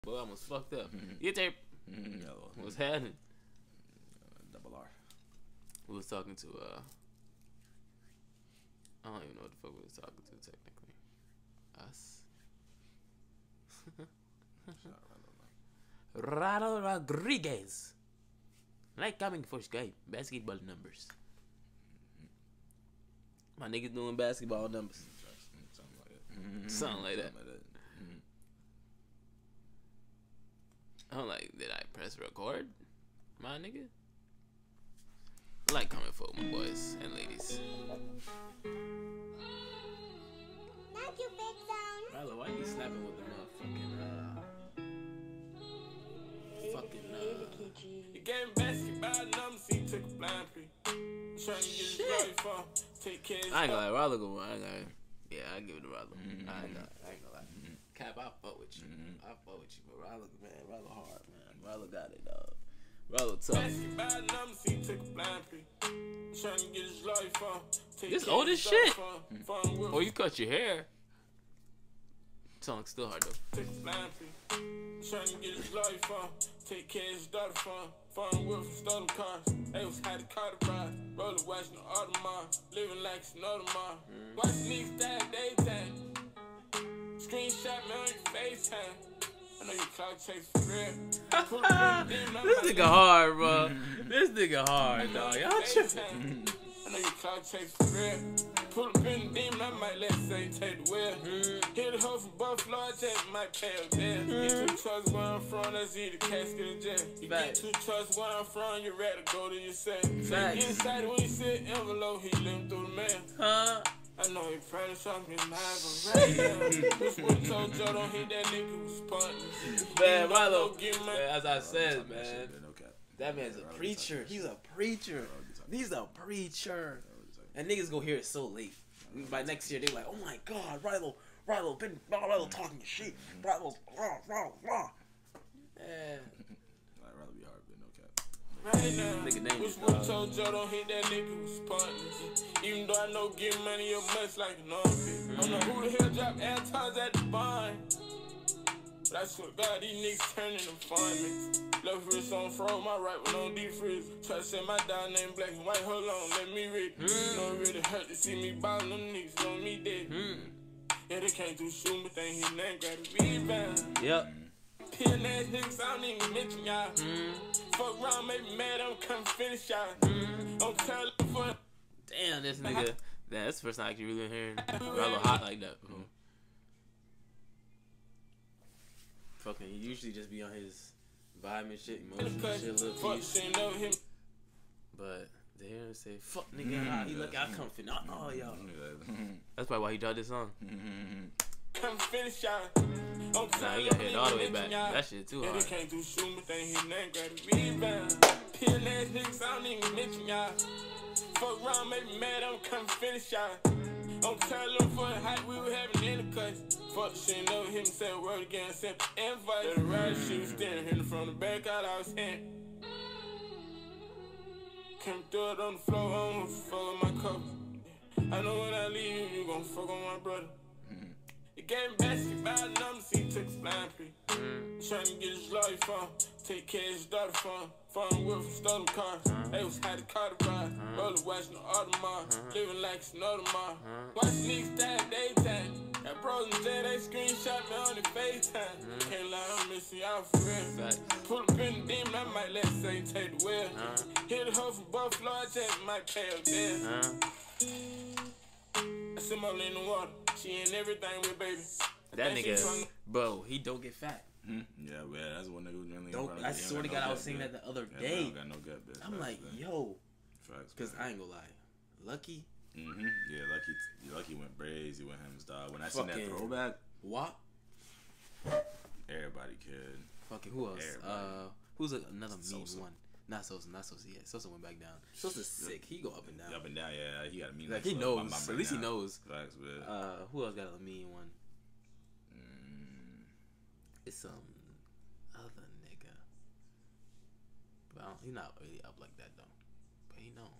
Boy, I almost fucked up. You tape. What's happening? Double R. We was talking to I don't even know what the fuck we was talking to technically. Us. Ronald Rodriguez. Like coming for Skype. Basketball numbers. My niggas doing basketball numbers. Something like that. Something like that. I'm like, did I press record? My nigga? I like coming for my boys and ladies. Thank you, Big Sound. Brother, why you snapping with the You gave basketball numbers, he took a blind pre. Trying to get his life on, take care of his I ain't gonna lie, Rollo go on. Yeah, I give it to Rollo. I ain't gonna lie. Cap, I fuck with you. I fuck with you, but Rollo, man, Rollo hard, man. Rollo got it, dog. Rollo tough. basketball numbers, he took a blind pre. Trying to get his life on, take This care old of as his shit. life on, Oh, you cut your hair. Song's still hard though. Took a blind pre. Trying to get his life on, take care of his daughter phone with from stolen cars. They was had a car to ride, roller watching the Audemars, living like it's another mom. Watch niggas die daytime. Screenshot me on your FaceTime. I know you cloud chase for real. This nigga hard, bro. This nigga hard, dog. Y'all tripping. I know you cloud chase for real. Pull up in the demon, I might let say take the wheel. Hit a hoe from Buffalo, I just might pay a bill. Get 2 trucks where I'm from, that's either casket or jail. You get 2 trucks where I'm from, you ready to go to your set. Get excited when you see an envelope, he living through the mail. Huh? I know he probably something in my right now. This one told Joe don't hit that nigga with sponges. Man, Rollo, Get my as I said, man, No cap. that man's a preacher. He's a preacher. He's a preacher. And niggas go hear it so late. By next year, they like, oh my god, Rollo talking shit. Rollo, rah. Yeah. I'd rather be hard, but no cap. right now. Nigga name Which is, one told Joe don't hit that nigga with sponges. Even though I know getting money up much like an armpit. I don't know who the hell dropped airtime at the barn. But I swear to God, these niggas turning them farmings. Left wrist on fro, my right one on defreeze. Try to say my down name black and white, hold on, let me read. No, it really hurt to see me ballin', them niggas on me dead. Yeah, they can't do shooting, but they his name, got a rebound. Yep. Peel ass niggas, I don't even mention y'all. Fuck around, make me mad, I'm come finish y'all. I'm telling for Damn, this nigga. Damn, that's the first time I actually really hearing Rollo hot like that. Fucking, he usually just be on his vibe and shit, emotional shit, little fuck, piece. she know him. But to hear him say, fuck nigga, he look out comfy. Oh, y'all. Mm-hmm. That's probably why he dropped this song. Come finish y'all. Nah, he got hit all the way back. That shit too Yeah, hard. they can't do shooting, but they his name, got a rebound. Peel ass niggas, I don't even mention y'all. Fuck around, make me mad, I'm come finish y'all. I'm telling them for the hype we were having in the cut. Fuck, she know him say a word again, sent the invite. The ride, she was staring him from the back out I was hand. Came through it on the floor, I don't fuck with my cup. I know when I leave, you gon' fuck on my brother. He gave basketball numbers, he took his blind pre. Trying to get his life on, take care of his daughter phone with from stolen cars. They was had a car to ride, roller watching the Audemars, living like it's another mom. Watch niggas die daytime. That bros and Jay, they screenshot me on the FaceTime. Can't lie, I'm missing y'all for real. Pull up in the demon, I might let say take the wheel. Hit a hoe from Buffalo, I just might pay a bill. I see my in the water. She in everything with baby. That nigga, bro, he don't get fat. Yeah, that's one nigga who's mainly. Don't, I swear to God, I was saying that the other day. Got no gut, bitch. I'm like, yo, Facts, because I ain't gonna lie. Lucky, Yeah, Lucky went crazy with him, dog. When I seen that Fucking- throwback, what? everybody could. Fucking who else? Everybody. Who's another mean Sosa. one? Not Sosa. Yeah, Sosa went back down. Sosa's sick. He go up and down. Up and down, yeah, he got a mean. Like he knows. At least he knows. Facts, but Who else got a mean one? It's some other nigga. But he's not really up like that though. But he know.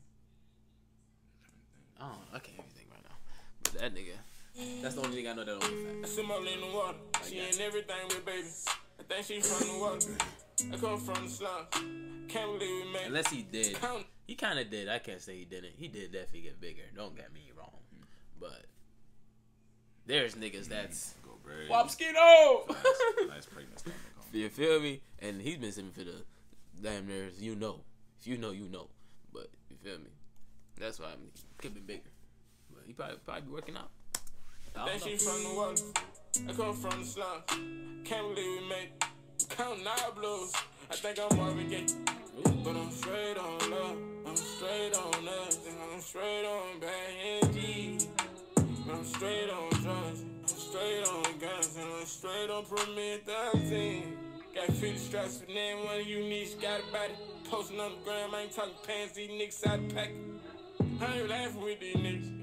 I can't even think right now. But that nigga, that's the only thing I know that don't get I fat. see my in the water. She in everything with baby. I think she from the water. I come from the slums. Can't believe we made. Unless he did. He kind of did. I can't say he didn't. He did definitely get bigger. Don't get me wrong. But there's niggas that's Go brave. Wapskino. Nice pregnant stomach. You feel me? And he's been sitting for the damn near, you know. If you know, you know. But you feel me? That's why he could be bigger. But he probably be working out. I think she from the water. I come from the slums. Can't believe we made it. Counting our blues. I think I'm Marvin Gaye. But I'm straight on love. I'm straight on us. I'm straight on bad NG. I'm straight on drugs. I'm straight on guns. And I'm straight on Premier 13. Got 50 straps for name one of you niche. Got a body. Posting on the gram. I ain't talking pants. These niggas out of pack. I ain't laughing with these niggas.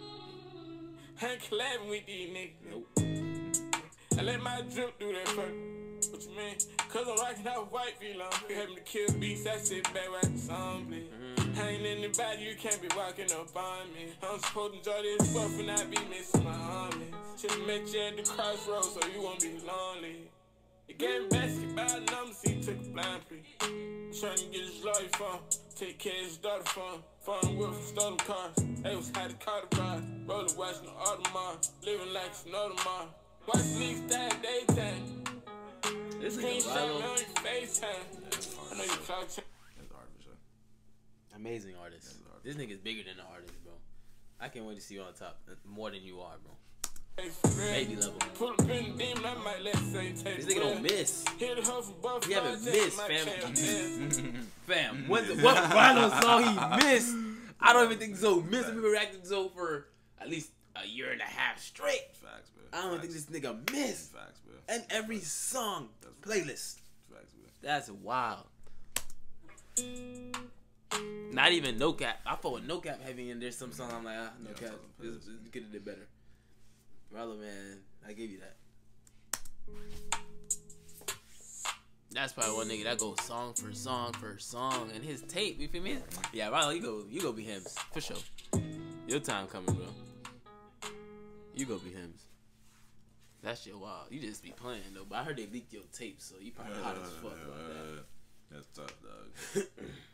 I ain't collabing with these niggas. Nope. I let my drip do that first. What you mean? Cause I'm rocking out white feet on. Having to kill beats, I sit back right the song, bleed. I ain't in the body, you can't be walking up on me. I'm supposed to enjoy this buff and I be missing my homies. Should've met you at the crossroads so you won't be lonely. The game basketball numbers, he took a blind plea. Trying to get his lawyer phone, take care of his daughter phone. Phone with from stolen cars. They was how to call the ride. Rolling watching the Audemars, living like it's another mom. Watch niggas die at daytime. This Screenshot is me on your FaceTime. I know you talk to. That's hard for sure. amazing artist. This nigga's bigger than the artist, bro. I can't wait to see you on top more than you are, bro. Baby level. Pull up in the demon, I might let say take This nigga don't miss. Hit the hoe from both He haven't missed, fam. fam. Fam, what Rhino song he missed? I don't even think Zoe missed. We've been reacting to Zoe for at least a year and a half straight. Facts, bro. I don't think this nigga missed. Facts, bro. And every song playlist. Facts, bro. That's wild. Not even No Cap. I fought with No Cap heavy, and there's some song I'm like, No Yeah, Cap. This could have did better. Rallo, man, I give you that. That's probably one nigga that goes song for song for song, and his tape. You feel me? Yeah, Rallo, you go be him for sure. Your time coming, bro. You go be him. That shit wild. You just be playing though, but I heard they leaked your tape, so you probably hot as fuck about that. That's tough, dog.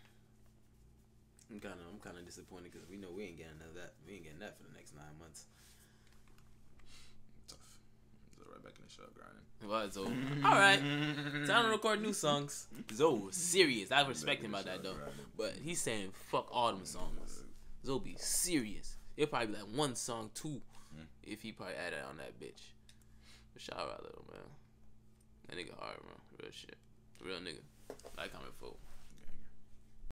I'm kind of disappointed because we know we ain't getting none of that. We ain't getting that for the next 9 months. Tough. Right back in the show, grinding. Well, Zoe. All right, time to record new songs. Zoe was serious. I respect him about that though, but he's saying fuck all them songs. Zoe be serious. It'll probably be like one song, two, if he probably added on that bitch. But shout out, little man. That nigga hard, bro. Real shit. Real nigga. Like, comment, folks.